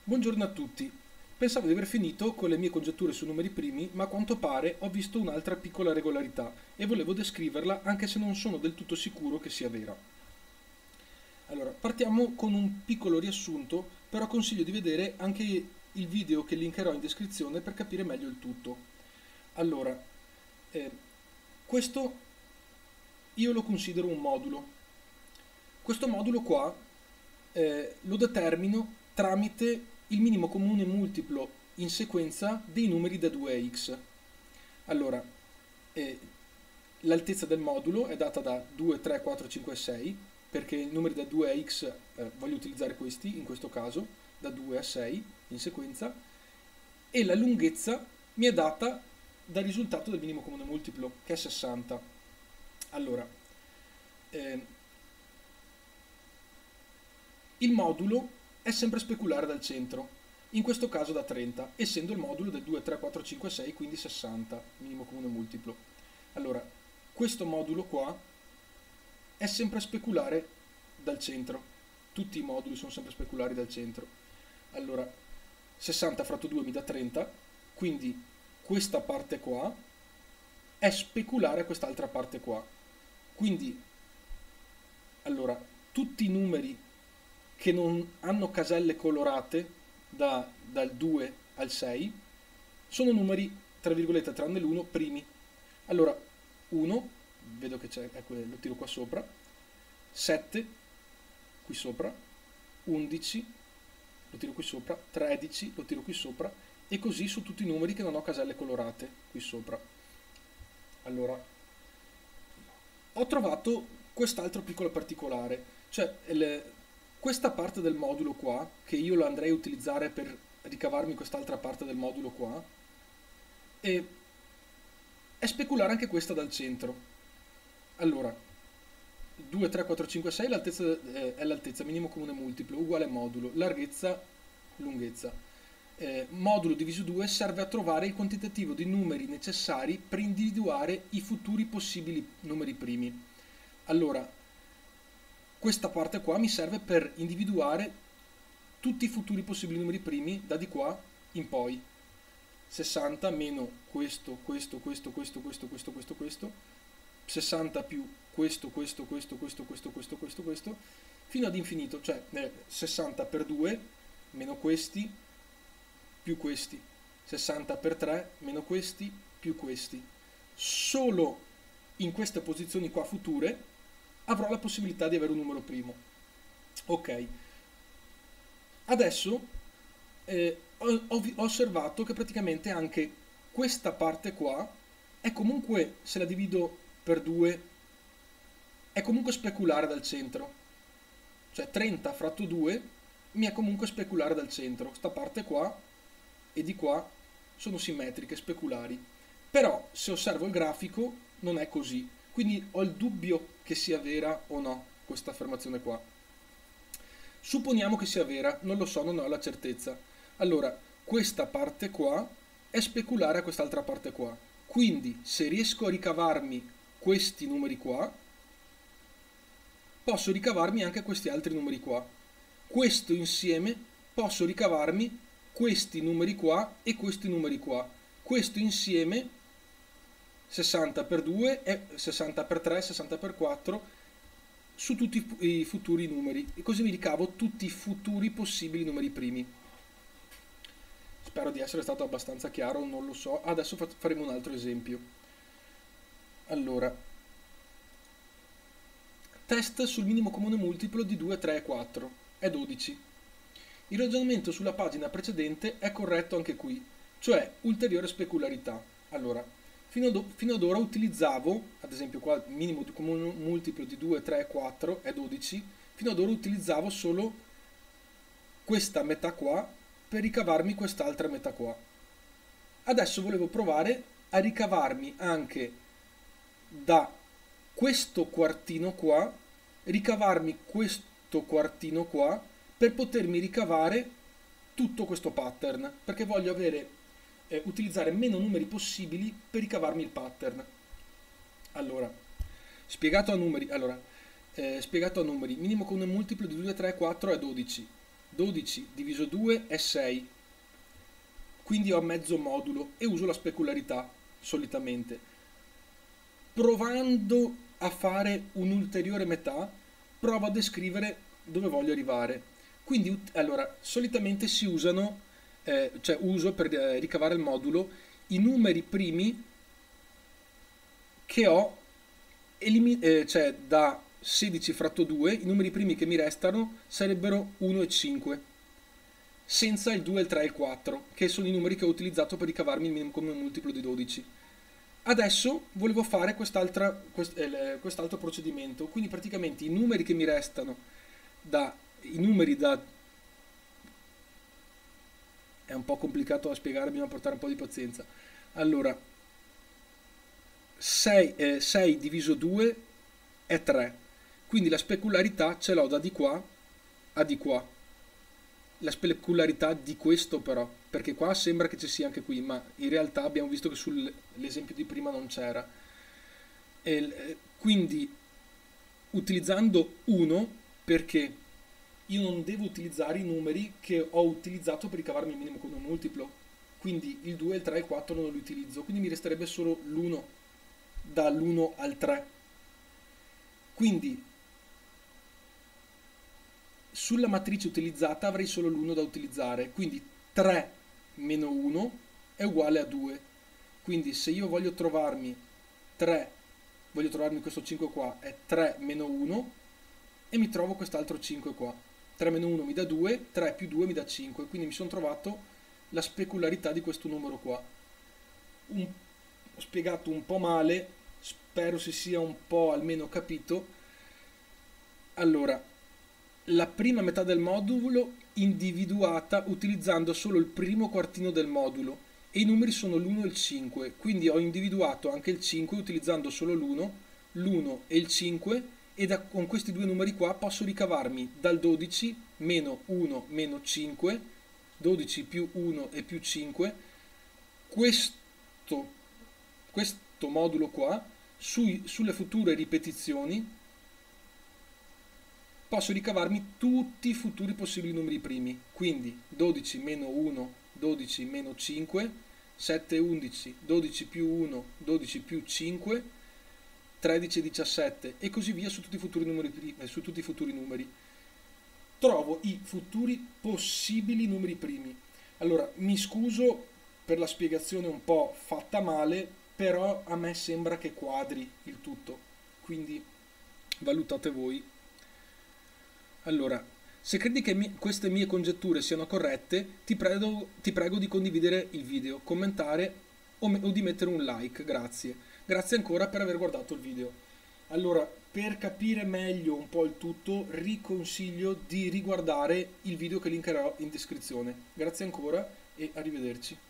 Buongiorno a tutti. Pensavo di aver finito con le mie congetture su numeri primi, ma a quanto pare ho visto un'altra piccola regolarità e volevo descriverla anche se non sono del tutto sicuro che sia vera. Allora, partiamo con un piccolo riassunto, però consiglio di vedere anche il video che linkerò in descrizione per capire meglio il tutto. Allora, eh, questo io lo considero un modulo. Questo modulo qua lo determino tramite il minimo comune multiplo in sequenza dei numeri da 2 a x. Allora, eh, l'altezza del modulo è data da 2, 3, 4, 5 e 6, perché i numeri da 2 a x voglio utilizzare questi, in questo caso, da 2 a 6 in sequenza, e la lunghezza mi è data dal risultato del minimo comune multiplo, che è 60. Allora, eh, il modulo è sempre speculare dal centro, in questo caso da 30, essendo il modulo del 2, 3, 4, 5, 6, quindi 60, minimo comune multiplo. Allora, questo modulo qua è sempre speculare dal centro. Tutti i moduli sono sempre speculari dal centro. Allora, 60 fratto 2 mi dà 30, quindi questa parte qua è speculare a quest'altra parte qua. Quindi, allora, tutti i numeri che non hanno caselle colorate dal 2 al 6 sono numeri, tra virgolette, tranne l'1, primi. Allora, 1, vedo che c'è, ecco, lo tiro qua sopra, 7, qui sopra, 11, lo tiro qui sopra, 13, lo tiro qui sopra, e così su tutti i numeri che non ho caselle colorate, qui sopra. Allora, ho trovato quest'altro piccolo particolare, cioè questa parte del modulo qua, che io lo andrei a utilizzare per ricavarmi quest'altra parte del modulo qua, è speculare anche questa dal centro. Allora, 2, 3, 4, 5, 6 è l'altezza, minimo comune multiplo, uguale modulo, larghezza, lunghezza. Modulo diviso 2 serve a trovare il quantitativo di numeri necessari per individuare i futuri possibili numeri primi. Allora, questa parte qua mi serve per individuare tutti i futuri possibili numeri primi da di qua in poi. 60 meno questo, 60 più questo, fino ad infinito, cioè 60 per 2 meno questi più questi, 60 per 3 meno questi più questi. Solo in queste posizioni qua future avrò la possibilità di avere un numero primo. Ok, adesso ho osservato che praticamente anche questa parte qua è comunque, se la divido per 2, è comunque speculare dal centro. Cioè 30 fratto 2 mi è comunque speculare dal centro. Sta parte qua e di qua sono simmetriche, speculari. Però se osservo il grafico non è così. Quindi ho il dubbio che sia vera o no questa affermazione qua. Supponiamo che sia vera, non lo so, non ho la certezza. Allora, questa parte qua è speculare a quest'altra parte qua. Quindi, se riesco a ricavarmi questi numeri qua, posso ricavarmi anche questi altri numeri qua. Questo insieme posso ricavarmi questi numeri qua e questi numeri qua. Questo insieme 60 per 2 è 60 per 3, 60 per 4 su tutti i futuri numeri, e così mi ricavo tutti i futuri possibili numeri primi. Spero di essere stato abbastanza chiaro, non lo so. Adesso faremo un altro esempio. Allora, test sul minimo comune multiplo di 2, 3 e 4 è 12. Il ragionamento sulla pagina precedente è corretto anche qui, cioè ulteriore specularità. Allora, fino ad ora utilizzavo, ad esempio qua il minimo comune multiplo di 2, 3 e 4 è 12, fino ad ora utilizzavo solo questa metà qua per ricavarmi quest'altra metà qua. Adesso volevo provare a ricavarmi anche da questo quartino qua, ricavarmi questo quartino qua per potermi ricavare tutto questo pattern, perché voglio utilizzare meno numeri possibili per ricavarmi il pattern. Allora, spiegato a numeri, minimo comune multiplo di 2, 3 e 4 è 12. 12 diviso 2 è 6, quindi ho mezzo modulo e uso la specularità solitamente. Provando a fare un'ulteriore metà, provo a descrivere dove voglio arrivare. Quindi, allora, solitamente si usano, cioè uso per ricavare il modulo i numeri primi che ho, cioè da 16 fratto 2, i numeri primi che mi restano sarebbero 1 e 5, senza il 2, il 3 e il 4, che sono i numeri che ho utilizzato per ricavarmi il minimo comune multiplo di 12. Adesso volevo fare quest'altro procedimento, quindi praticamente i numeri che mi restano i numeri da... È un po' complicato da spiegare, bisogna portare un po' di pazienza. Allora, 6 diviso 2 è 3, quindi la specularità ce l'ho da di qua a di qua. La specularità di questo però, perché qua sembra che ci sia anche qui, ma in realtà abbiamo visto che sull'esempio di prima non c'era. Quindi utilizzando 1, perché io non devo utilizzare i numeri che ho utilizzato per ricavarmi il minimo comune multiplo, quindi il 2, il 3 e il 4 non li utilizzo, quindi mi resterebbe solo l'1, dall'1 al 3. Quindi sulla matrice utilizzata avrei solo l'1 da utilizzare, quindi 3 meno 1 è uguale a 2. Quindi se io voglio trovarmi questo 5 qua, è 3 meno 1 e mi trovo quest'altro 5 qua. 3 meno 1 mi dà 2, 3 più 2 mi dà 5, quindi mi sono trovato la specularità di questo numero qua. Ho spiegato un po' male, spero si sia un po' almeno capito. Allora, la prima metà del modulo individuata utilizzando solo il primo quartino del modulo e i numeri sono l'1 e il 5, quindi ho individuato anche il 5 utilizzando solo l'1 e il 5 e con questi due numeri qua posso ricavarmi dal 12 meno 1 meno 5, 12 più 1 e più 5, questo modulo qua, sulle future ripetizioni posso ricavarmi tutti i futuri possibili numeri primi, quindi 12 meno 1, 12 meno 5, 7, 11, 12 più 1, 12 più 5, 13 e 17 e così via su tutti i futuri numeri. Trovo i futuri possibili numeri primi. Allora, mi scuso per la spiegazione un po' fatta male, però a me sembra che quadri il tutto, quindi valutate voi. Allora, se credi che queste mie congetture siano corrette, ti prego di condividere il video, commentare o di mettere un like, grazie. Grazie ancora per aver guardato il video. Allora, per capire meglio un po' il tutto, riconsiglio di riguardare il video che linkerò in descrizione. Grazie ancora e arrivederci.